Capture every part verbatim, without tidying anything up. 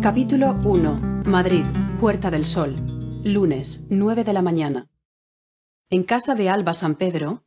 Capítulo uno. Madrid, Puerta del Sol. Lunes, nueve de la mañana. En casa de Alba San Pedro...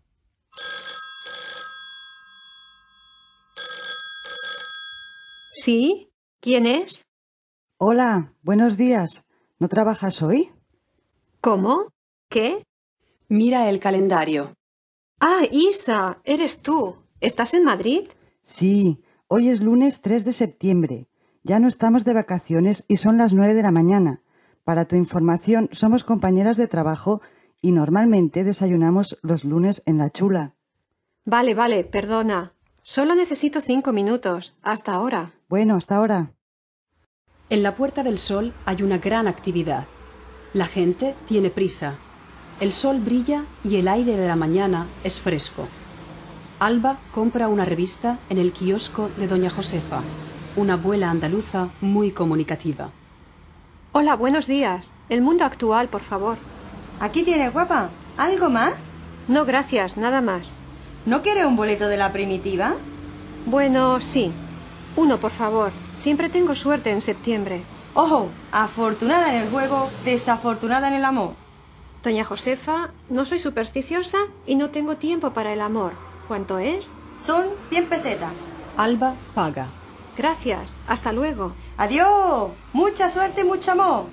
¿Sí? ¿Quién es? Hola, buenos días. ¿No trabajas hoy? ¿Cómo? ¿Qué? Mira el calendario. Ah, Isa, eres tú. ¿Estás en Madrid? Sí, hoy es lunes tres de septiembre. Ya no estamos de vacaciones y son las nueve de la mañana. Para tu información, somos compañeras de trabajo y normalmente desayunamos los lunes en La Chula. Vale, vale, perdona. Solo necesito cinco minutos. Hasta ahora. Bueno, hasta ahora. En la Puerta del Sol hay una gran actividad. La gente tiene prisa. El sol brilla y el aire de la mañana es fresco. Alba compra una revista en el kiosco de doña Josefa, una abuela andaluza muy comunicativa. Hola, buenos días. El mundo actual, por favor. Aquí tiene, guapa. ¿Algo más? No, gracias, nada más. ¿No quiere un boleto de la primitiva? Bueno, sí. Uno, por favor. Siempre tengo suerte en septiembre. Ojo, afortunada en el juego, desafortunada en el amor. Doña Josefa, no soy supersticiosa y no tengo tiempo para el amor. ¿Cuánto es? Son cien pesetas. Alba paga. Gracias. Hasta luego. Adiós. Mucha suerte y mucho amor.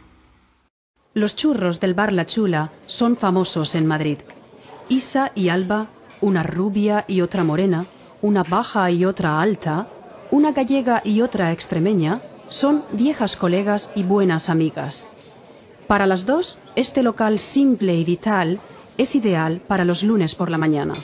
Los churros del bar La Chula son famosos en Madrid. Isa y Alba, una rubia y otra morena, una baja y otra alta, una gallega y otra extremeña, son viejas colegas y buenas amigas. Para las dos, este local simple y vital es ideal para los lunes por la mañana.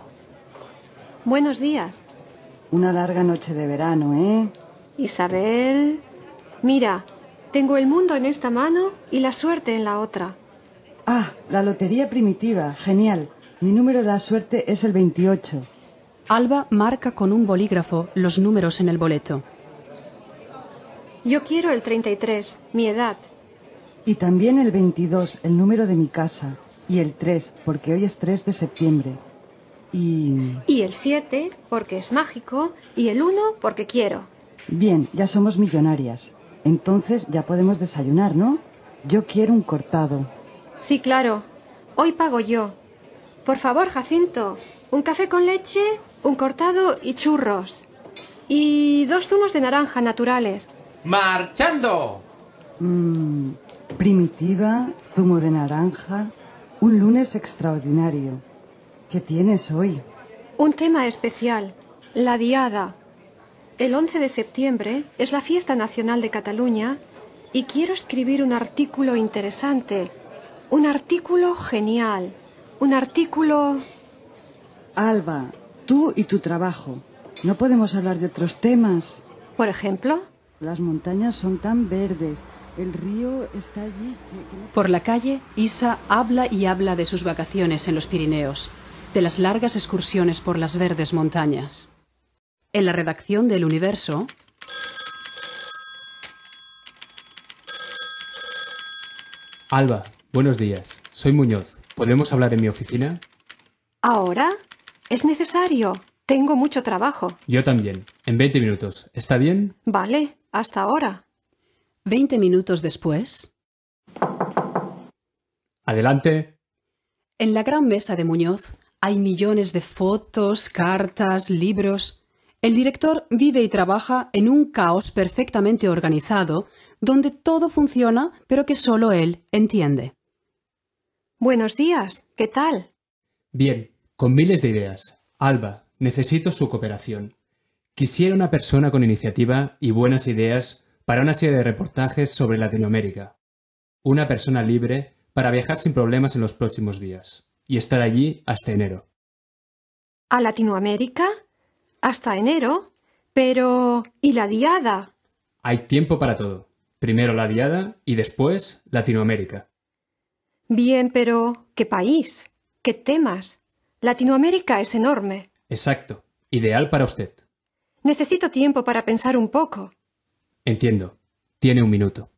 Buenos días. Una larga noche de verano, ¿eh? Isabel... Mira, tengo el mundo en esta mano y la suerte en la otra. Ah, la lotería primitiva. Genial. Mi número de la suerte es el veintiocho. Alba marca con un bolígrafo los números en el boleto. Yo quiero el treinta y tres, mi edad. Y también el veintidós, el número de mi casa. Y el tres, porque hoy es tres de septiembre. Y... Y el siete, porque es mágico. Y el uno, porque quiero. Bien, ya somos millonarias. Entonces ya podemos desayunar, ¿no? Yo quiero un cortado. Sí, claro. Hoy pago yo. Por favor, Jacinto, un café con leche, un cortado y churros. Y dos zumos de naranja naturales. ¡Marchando! Mmm, primitiva, zumo de naranja, un lunes extraordinario. ¿Qué tienes hoy? Un tema especial, la Diada. El once de septiembre es la fiesta nacional de Cataluña y quiero escribir un artículo interesante, un artículo genial, un artículo... Alba, tú y tu trabajo. ¿No podemos hablar de otros temas? ¿Por ejemplo? Las montañas son tan verdes, el río está allí... que- que no- Por la calle, Isa habla y habla de sus vacaciones en los Pirineos, de las largas excursiones por las verdes montañas. En la redacción del Universo... Alba, buenos días. Soy Muñoz. ¿Podemos hablar en mi oficina? ¿Ahora? Es necesario. Tengo mucho trabajo. Yo también. En veinte minutos. ¿Está bien? Vale, hasta ahora. Veinte minutos después... Adelante. En la gran mesa de Muñoz hay millones de fotos, cartas, libros... El director vive y trabaja en un caos perfectamente organizado, donde todo funciona, pero que solo él entiende. Buenos días. ¿Qué tal? Bien, con miles de ideas. Alba, necesito su cooperación. Quisiera una persona con iniciativa y buenas ideas para una serie de reportajes sobre Latinoamérica. Una persona libre para viajar sin problemas en los próximos días y estar allí hasta enero. ¿A Latinoamérica? ¿Hasta enero? Pero... ¿y la Diada? Hay tiempo para todo. Primero la Diada y después Latinoamérica. Bien, pero... ¿qué país? ¿Qué temas? Latinoamérica es enorme. Exacto. Ideal para usted. Necesito tiempo para pensar un poco. Entiendo. Tiene un minuto.